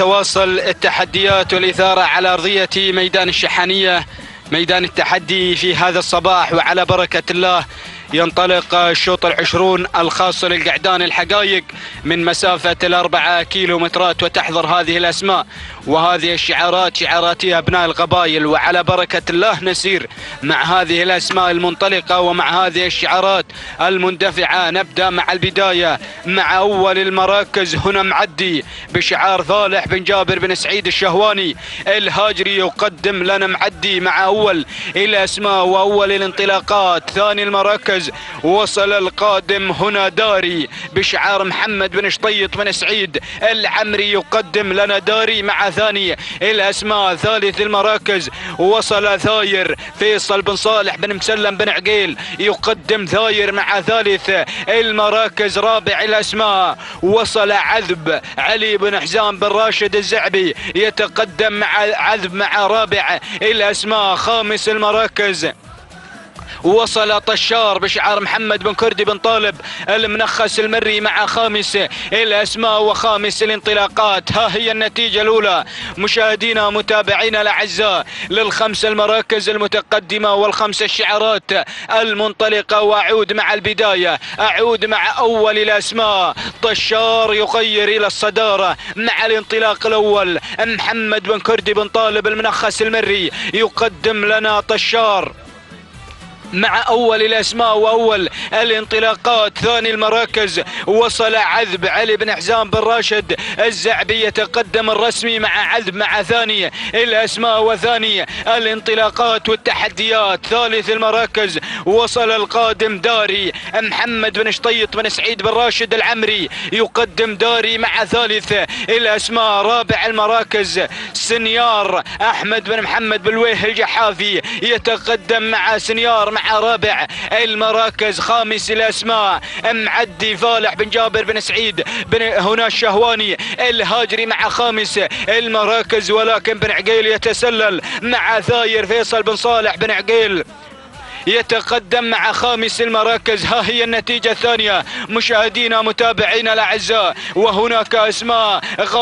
تتواصل التحديات والإثارة على أرضية ميدان الشحانية، ميدان التحدي في هذا الصباح. وعلى بركة الله ينطلق الشوط العشرون الخاص للقعدان الحقائق من مسافة 4 كيلومترات، وتحضر هذه الأسماء وهذه الشعارات شعاراتي أبناء القبائل. وعلى بركة الله نسير مع هذه الأسماء المنطلقة ومع هذه الشعارات المندفعة. نبدأ مع البداية مع أول المراكز. هنا معدي بشعار صالح بن جابر بن سعيد الشهواني الهاجري يقدم لنا معدي مع أول الأسماء وأول الانطلاقات. ثاني المراكز وصل القادم هنا داري بشعار محمد بن شطيط بن سعيد العمري يقدم لنا داري مع ثاني الأسماء. ثالث المراكز وصل ثاير فيصل بن صالح بن مسلم بن عقيل يقدم ثاير مع ثالث المراكز. رابع الأسماء وصل عذب علي بن حزام بن راشد الزعبي يتقدم مع عذب مع رابع الأسماء. خامس المراكز وصل طشار بشعار محمد بن كردي بن طالب المنخس المري مع خامس الأسماء وخامس الانطلاقات. ها هي النتيجة الأولى مشاهدينا متابعينا الأعزاء للخمس المراكز المتقدمة والخمس الشعارات المنطلقة. وأعود مع البداية، أعود مع أول الأسماء. طشار يغير إلى الصدارة مع الانطلاق الأول. محمد بن كردي بن طالب المنخس المري يقدم لنا طشار مع أول الأسماء وأول الانطلاقات. ثاني المراكز وصل عذب علي بن حزام بن راشد الزعبي يتقدم الرسمي مع عذب مع ثاني الأسماء وثاني الانطلاقات والتحديات. ثالث المراكز وصل القادم داري محمد بن شطيط بن سعيد بن راشد العمري يقدم داري مع ثالث الأسماء. رابع المراكز سنيار أحمد بن محمد بالويه الجحافي يتقدم مع سنيار مع رابع المراكز. خامس الأسماء معدي فالح بن جابر بن سعيد بن هنا الشهواني الهاجري مع خامس المراكز. ولكن بن عقيل يتسلل مع ثاير فيصل بن صالح بن عقيل يتقدم مع خامس المراكز. ها هي النتيجة الثانية مشاهدينا متابعينا الأعزاء. وهناك أسماء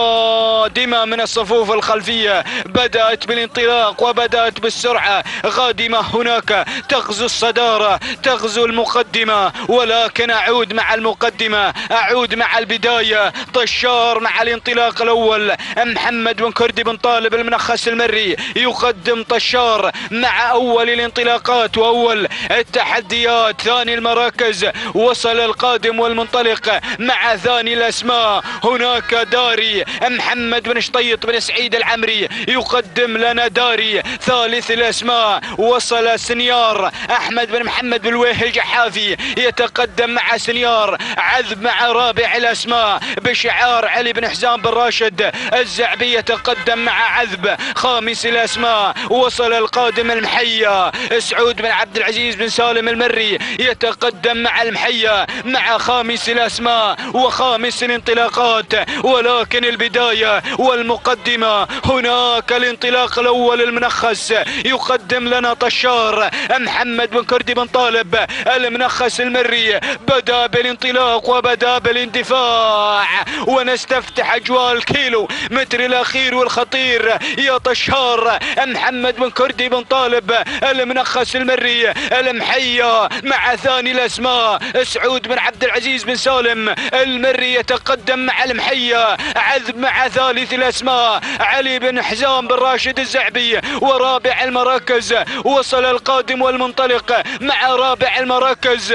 قادمة من الصفوف الخلفية بدأت بالانطلاق وبدأت بالسرعة قادمة هناك تغزو الصدارة تغزو المقدمة. ولكن أعود مع المقدمة، أعود مع البداية. طشار مع الانطلاق الأول. محمد بن كردي بن طالب المنخس المري يقدم طشار مع أول الانطلاقات وأول التحديات. ثاني المراكز وصل القادم والمنطلق مع ثاني الأسماء. هناك داري محمد بن شطيط بن سعيد العمري يقدم لنا داري. ثالث الأسماء وصل سنيار أحمد بن محمد بالويه الجحافي يتقدم مع سنيار. عذب مع رابع الأسماء بشعار علي بن حزام بن راشد الزعبي يتقدم مع عذب. خامس الأسماء وصل القادم المحيا سعود بن عبد العزيز بن سالم المري يتقدم مع المحيا مع خامس الأسماء وخامس الانطلاقات. ولكن البداية والمقدمة هناك الانطلاق الأول المنخس يقدم لنا طشار محمد بن كردي بن طالب المنخس المري. بدأ بالانطلاق وبدأ بالاندفاع ونستفتح أجواء الكيلو متر الأخير والخطير. يا طشار محمد بن كردي بن طالب المنخس المري المحيا مع ثاني الأسماء سعود بن عبد العزيز بن سالم المري يتقدم مع المحيا. عذب مع ثالث الأسماء علي بن حزام بن راشد الزعبي. ورابع المراكز وصل القادم والمنطلق مع رابع المراكز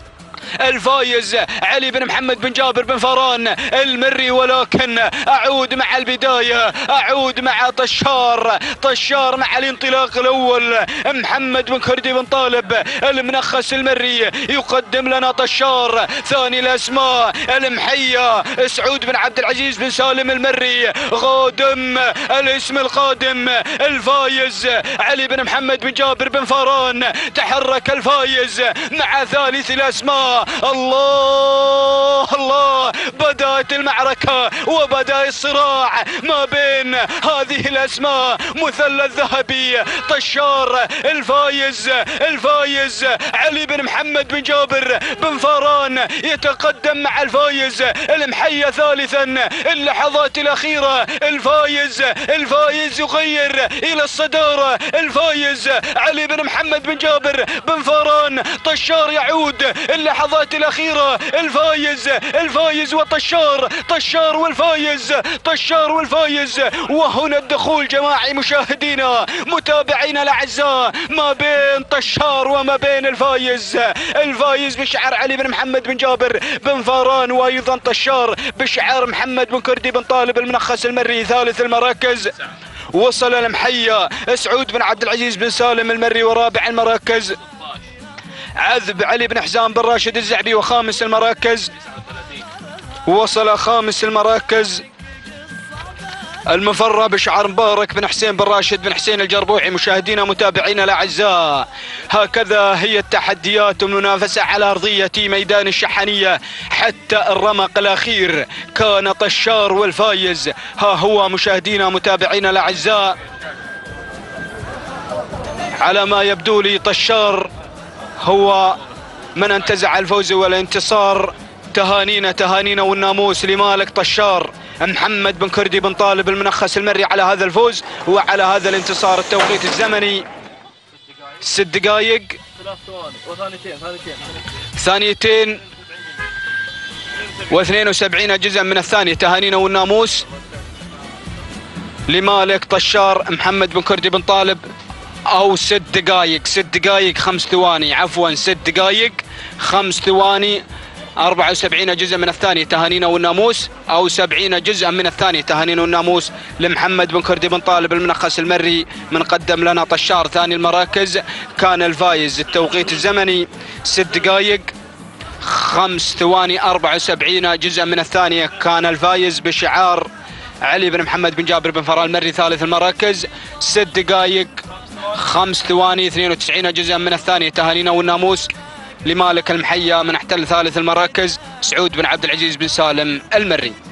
الفايز علي بن محمد بن جابر بن فران المري. ولكن أعود مع البداية، أعود مع طشار مع الانطلاق الأول. محمد بن كردي بن طالب المنخس المري يقدم لنا طشار. ثاني الأسماء المحيا سعود بن عبد العزيز بن سالم المري. قادم الاسم القادم الفايز علي بن محمد بن جابر بن فران. تحرك الفايز مع ثالث الأسماء المحيا. الله الله، بدأت المعركة وبدأ الصراع ما بين هذه الأسماء. مثلث ذهبي طشار الفايز علي بن محمد بن جابر بن فاران يتقدم مع الفايز المحيا ثالثا. اللحظات الأخيرة الفايز يغير إلى الصدارة. الفايز علي بن محمد بن جابر بن فاران. طشار يعود اللحظات الأخيرة. الفايز وطشار، طشار والفايز. وهنا الدخول جماعي مشاهدينا متابعينا الأعزاء ما بين طشار وما بين الفايز بشعار علي بن محمد بن جابر بن فاران، وأيضا طشار بشعار محمد بن كردي بن طالب المنخس المري ثالث المراكز. وصل المحيا سعود بن عبد العزيز بن سالم المري ورابع المراكز. عذب علي بن حزام بن راشد الزعبي وخامس المراكز. وصل خامس المراكز المفرة بشعار مبارك بن حسين بن راشد بن حسين الجربوعي. مشاهدينا متابعينا الاعزاء، هكذا هي التحديات والمنافسة على ارضية ميدان الشحنية حتى الرمق الاخير. كان طشار والفايز. ها هو مشاهدينا متابعينا الاعزاء على ما يبدو لي طشار هو من انتزع الفوز والانتصار. تهانينا والناموس لمالك طشار محمد بن كردي بن طالب المنخس المري على هذا الفوز وعلى هذا الانتصار. التوقيت الزمني 6 دقائق ثانيتين و72 جزءا من الثانية. تهانينا والناموس لمالك طشار محمد بن كردي بن طالب. او 6 دقائق 5 ثواني، عفوا 6 دقائق 5 ثواني 74 جزءا من الثانية. تهانينا والناموس، او 70 جزءا من الثانية. تهانينا والناموس لمحمد بن كردي بن طالب المنخس المري من قدم لنا طشار ثاني المراكز. كان الفايز التوقيت الزمني 6 دقائق 5 ثواني 74 جزءا من الثانية. كان الفايز بشعار علي بن محمد بن جابر بن فاران المري ثالث المراكز. 6 دقائق 5 ثواني 92 جزءا من الثانية. تهانينا والناموس لمالك المحيا من احتل ثالث المراكز سعود بن عبد العزيز بن سالم المري.